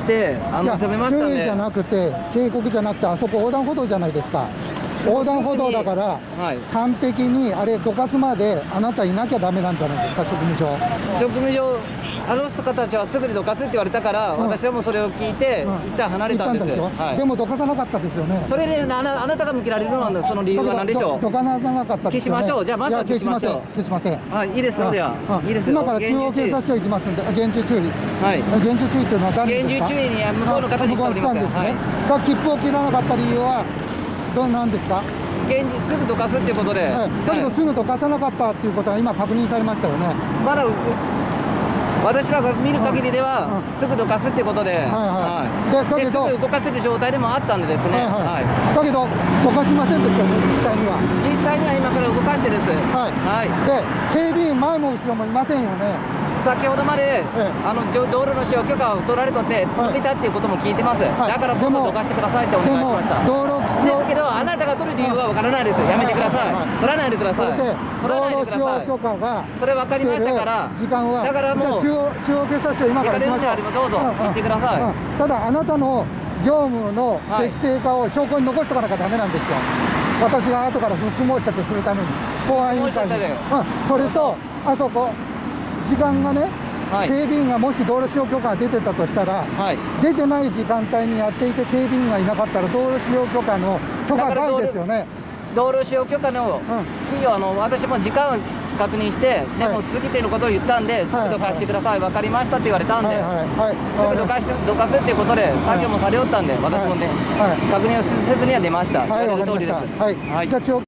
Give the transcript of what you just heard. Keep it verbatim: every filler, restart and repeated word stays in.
して、あの止めましたんで。 注意じゃなくて、警告じゃなくて、あそこ横断歩道じゃないですか。横断歩道だから、はい、完璧にあれどかすまであなたいなきゃダメなんじゃないですか、職務上。 職務上、あの人たちはすぐにどかすって言われたから、うん、私はもうそれを聞いて、うん、一旦離れたんです。 はい、でもどかさなかったですよね。 それで、ね、あな、あなたが向けられるのはその理由は何でしょう。 どかさなかったですよね。 消しましょう。じゃあまずは消しましょう。 消しません。 はい、いいですよ。では、いいですよ。 今から中央警察署行きますんで、厳重注意。 はい。 厳重注意っていうのは誰ですか。 厳重注意に向こうの方にしております。はい。 が切符を切らなかった理由はどうなんですか。 現実すぐどかすっていうことで、はい、 だけどすぐどかさなかったっていうことは今確認されましたよね。 まだ私らが見る限りでは、うん、すぐどかすっていうことで、ですぐ動かせる状態でもあったんでですね。 だけどどかしませんでしたよね、実際には。 実際には今から動かしてです。はい。はい。 で、警備員前も後ろもいませんよね。 先ほどまで、ええ、あの道路の使用許可を取られとって飛びたっていうことも聞いてます、はい、だからこそどかしてくださいってお願いしました。 道路ですけど、あなたが取る理由はわからないです、やめてください、取らないでください、取らないでください、それ分かりましたから、 時間はだからもう中央中央警察署、今から行きましょう。 どうぞ行ってください。 ただ、あなたの業務の適正化を証拠に残しておかなきゃだめなんですよ、私が後から不服申し立てするために、公安委員会に、それと、あそこ、時間がね、はい、警備員がもし道路使用許可が出てたとしたら、はい、出てない時間帯にやっていて警備員がいなかったら道路使用許可の許可外ですよね。 道路使用許可の企業、うん、あの私も時間を確認して、でも過ぎていることを言ったんで、はい、すぐどかしてください、分かりましたって言われたんで、はいはいはい、すぐどかしてどかすっていうことで作業もされよったんで、私もね、はい、確認をせずには出ました。 はい、言われた通りです。はい、はい、じゃあ